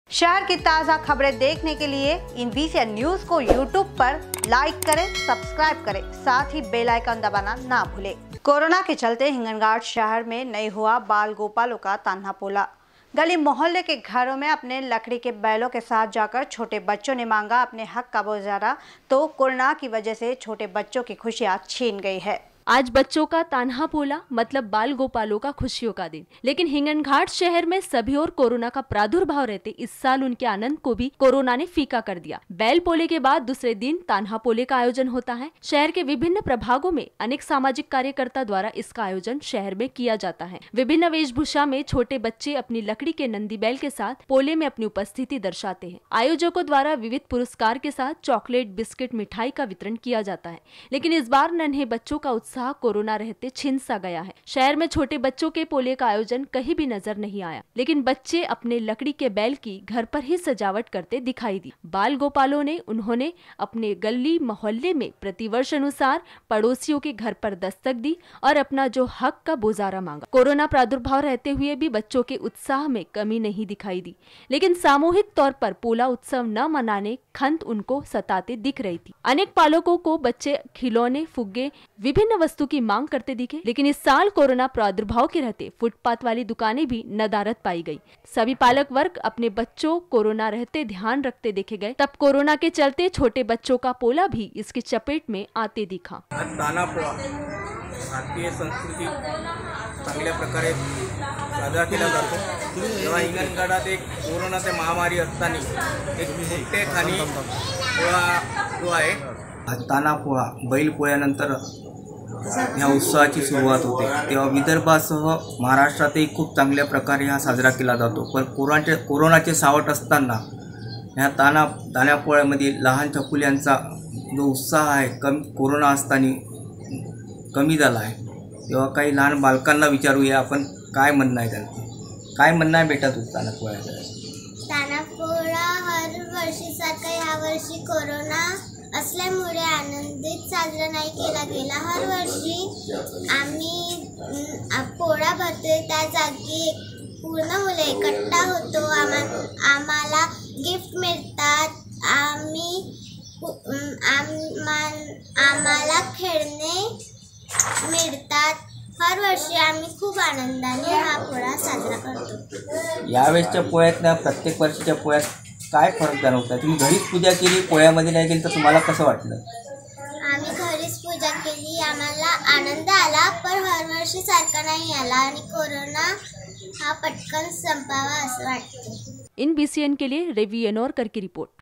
शहर की ताज़ा खबरें देखने के लिए इन BCN न्यूज को YouTube पर लाइक करें, सब्सक्राइब करें, साथ ही बेल आइकन दबाना ना भूलें। कोरोना के चलते हिंगनघाट शहर में नहीं हुआ बाल गोपालों का तान्हा पोला। गली मोहल्ले के घरों में अपने लकड़ी के बैलों के साथ जाकर छोटे बच्चों ने मांगा अपने हक का बोझारा, तो कोरोना की वजह से छोटे बच्चों की खुशियां छीन गई है। आज बच्चों का तान्हा पोला मतलब बाल गोपालों का खुशियों का दिन। लेकिन हिंगनघाट शहर में सभी और कोरोना का प्रादुर्भाव रहते इस साल उनके आनंद को भी कोरोना ने फीका कर दिया। बैल पोले के बाद दूसरे दिन तान्हा पोले का आयोजन होता है। शहर के विभिन्न प्रभागों में अनेक सामाजिक कार्यकर्ता द्वारा इसका आयोजन शहर में किया जाता है। विभिन्न वेशभूषा में छोटे बच्चे अपनी लकड़ी के नंदी बैल के साथ पोले में अपनी उपस्थिति दर्शाते हैं। आयोजकों द्वारा विविध पुरस्कार के साथ चॉकलेट, बिस्किट, मिठाई का वितरण किया जाता है। लेकिन इस बार नन्हे बच्चों का कोरोना रहते छिन सा गया है। शहर में छोटे बच्चों के पोले का आयोजन कहीं भी नजर नहीं आया, लेकिन बच्चे अपने लकड़ी के बैल की घर पर ही सजावट करते दिखाई दी। बाल गोपालों ने उन्होंने अपने गली मोहल्ले में प्रतिवर्ष अनुसार पड़ोसियों के घर पर दस्तक दी और अपना जो हक का बोझारा मांगा। कोरोना प्रादुर्भाव रहते हुए भी बच्चों के उत्साह में कमी नहीं दिखाई दी, लेकिन सामूहिक तौर पर पोला उत्सव न मनाने खंत उनको सताते दिख रही थी। अनेक पालकों को बच्चे खिलौने, फुग्गे, विभिन्न वस्तु की मांग करते दिखे, लेकिन इस साल कोरोना प्रादुर्भाव के रहते फुटपाथ वाली दुकानें भी नदारद पाई गई। सभी पालक वर्ग अपने बच्चों कोरोना रहते ध्यान रखते देखे गए। तब कोरोना के चलते छोटे बच्चों का पोला भी इसकी चपेट में आते दिखा। तान्हापोळा भारतीय संस्कृती चांगल्या प्रकारे साजरा केला जातो। जेव्हा हिंगणघाटात एक कोरोनाची महामारी असताना एक मोठेखानी पोळा जो आहे तान्हापोळा बैल पोळ्यानंतर ह्या उत्सवाची सुरुवात होते, तेव्हा विदर्भासह महाराष्ट्रातही खूप चांगल्या प्रकारे हा साजरा केला जातो। पण कोरोनाचे सावट असताना ह्या तान्हापोळ्यामध्ये लहान छकुल्यांचा जो उत्साह आहे कोरोना असताना कमी झाला आहे। तेव्हा काही लहान बालकांना विचारूया आपण काय म्हणणं आहे त्यांचं। काय म्हणणं आहे बेटा तुझं तान्हापोळ्याचं? तान्हापोळा हर वर्षीसारखा ह्या वर्षी कोरोना असल्यामुळे आनंदित साजरा नाही केला गेला। हर वर्षी आम्ही पोळा भरतोय, त्या जागी पूर्ण मुले एकट्ठा होतो, आम्हाला गिफ्ट मिळतात, आम्हाला खेळणे मिळतात। हर वर्षी आम्ही खूप आनंदाने हा पोळा साजरा करतो। यावेळेसच्या पोळ्यातल्या प्रत्येक वर्षीच्या पोळ्यात काय फरक जाणवता? तुम्ही घरीच पूजा केली, पोळ्यामध्ये नाही गेली, तर तुम्हाला कसं वाटलं? आम्ही घरीच पूजा केली, आम्हाला आनंद आला, पण हर वर्षी सारखा नाही आला आणि कोरोना हा पटकन संपावा असं वाटतं। इन BCN के लिए रवि एनोरकर की रिपोर्ट।